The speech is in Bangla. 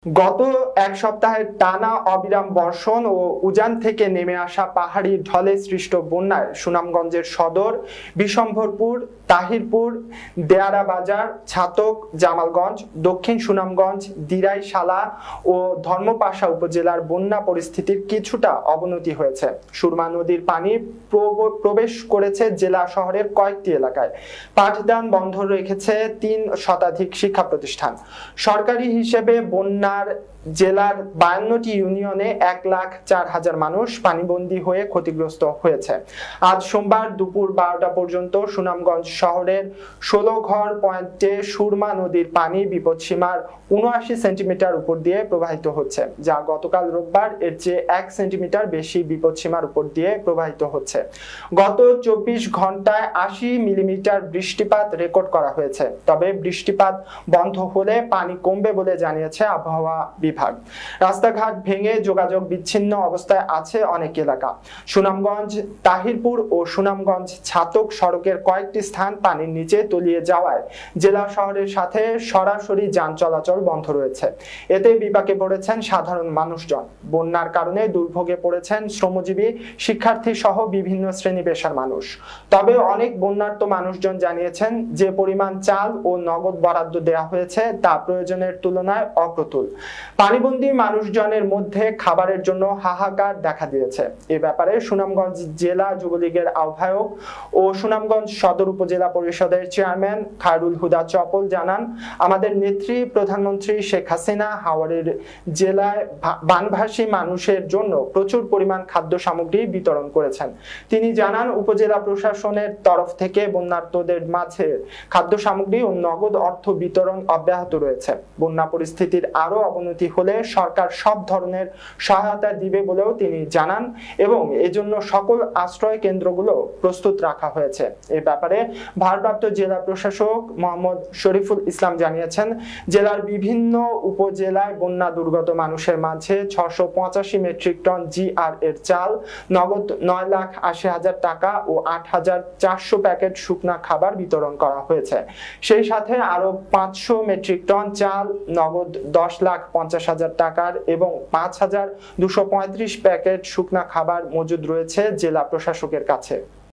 গত এক সপ্তাহের টানা অবিরাম বর্ষণ ও উজান থেকে নেমে আসা পাহাড়ি ঢলে সৃষ্ট বন্যায় সুনামগঞ্জের সদর, বিশম্ভরপুর, তাহিরপুর, দেয়ারা বাজার, ছাতক, জামালগঞ্জ, দক্ষিণ সুনামগঞ্জ, দিরাই, শালা ও ধর্মপাশা উপজেলার বন্যা পরিস্থিতির কিছুটা অবনতি হয়েছে। সুরমা নদীর পানি প্রবেশ করেছে জেলা শহরের কয়েকটি এলাকায়। পাঠদান বন্ধ রেখেছে ৩ শতাধিক শিক্ষা প্রতিষ্ঠান। সরকারি হিসেবে বন্যার জেলার ৫২টি ইউনিয়নে ১,০৪,০০০ মানুষ পানিবন্দী হয়ে ক্ষতিগ্রস্ত হয়েছে। আজ সোমবার দুপুর ১২টা পর্যন্ত সুনামগঞ্জ শহরের ১৬ পয়েন্টে সুরমা নদীর পানি বিপদসীমার ৭৯ সেন্টিমিটার উপর দিয়ে প্রবাহিত হচ্ছে, যা গতকাল রোববার এর চেয়ে ১ সেন্টিমিটার বেশি বিপদসীমার উপর দিয়ে প্রবাহিত হচ্ছে। গত ২৪ ঘন্টায় ৮০ মিলিমিটার বৃষ্টিপাত রেকর্ড করা হয়েছে। তবে বৃষ্টিপাত বন্ধ হলে পানি কমবে বলে জানিয়েছে আবহাওয়া বিভাগ। রাস্তাঘাট ভেঙে যোগাযোগ বিচ্ছিন্ন অবস্থায় আছে অনেক এলাকা। সুনামগঞ্জ তাহিরপুর ও সুনামগঞ্জ ছাতক সড়কের কয়েকটি স্থান পানির নিচে তলিয়ে যাওয়ায় জেলা শহরের সাথে সরাসরি যান চলাচল বন্ধ রয়েছে। এতে বিপাকে পড়েছেন সাধারণ মানুষজন। বন্যার কারণে দুর্ভোগে পড়েছেন শ্রমজীবী, শিক্ষার্থী সহ বিভিন্ন শ্রেণী পেশার মানুষ। তবে অনেক বন্যার্ত মানুষজন জানিয়েছেন যে পরিমাণ চাল ও নগদ বরাদ্দ দেওয়া হয়েছে তা প্রয়োজনের তুলনায় অপ্রতুল। পানিবন্দী মানুষজনের মধ্যে খাবারের জন্য হাহাকার দেখা দিয়েছে। এ ব্যাপারে সুনামগঞ্জ জেলা যুবলীগের আহ্বায়ক ও সুনামগঞ্জ সদর উপজেলা পরিষদের চেয়ারম্যান খায়রুল হুদা চপল জানান, আমাদের নেত্রী প্রধানমন্ত্রী শেখ হাসিনা হাওরের জেলায় বানভাসী মানুষের জন্য প্রচুর পরিমাণ খাদ্য সামগ্রী বিতরণ করেছেন। তিনি জানান, উপজেলা প্রশাসনের তরফ থেকে বন্যার্তদের মাঝে খাদ্য সামগ্রী ও নগদ অর্থ বিতরণ অব্যাহত রয়েছে। বন্যা পরিস্থিতির আরো অবনতি হলে সরকার সব ধরনের সহায়তা দিবে বলেও তিনি জানান এবং এজন্য সকল আশ্রয় কেন্দ্রগুলো প্রস্তুত রাখা হয়েছে। এ ব্যাপারে ভারপ্রাপ্ত জেলা প্রশাসক মোহাম্মদ শরীফুল ইসলাম জানিয়েছেন, জেলার বিভিন্ন উপজেলায় বন্যা দুর্গত মানুষের মাঝে ৬৮৫ মেট্রিক টন জিআর এর চাল, নগদ ৯,৮০,০০০ টাকা ও ৮,৪০০ প্যাকেট শুকনা খাবার বিতরণ করা হয়েছে। সেই সাথে আরো ৫০০ মেট্রিক টন চাল, নগদ ১০,৫০,০০০ টাকার এবং ৫,২৩৫ প্যাকেট শুকনা খাবার মজুদ রয়েছে জেলা প্রশাসকের কাছে।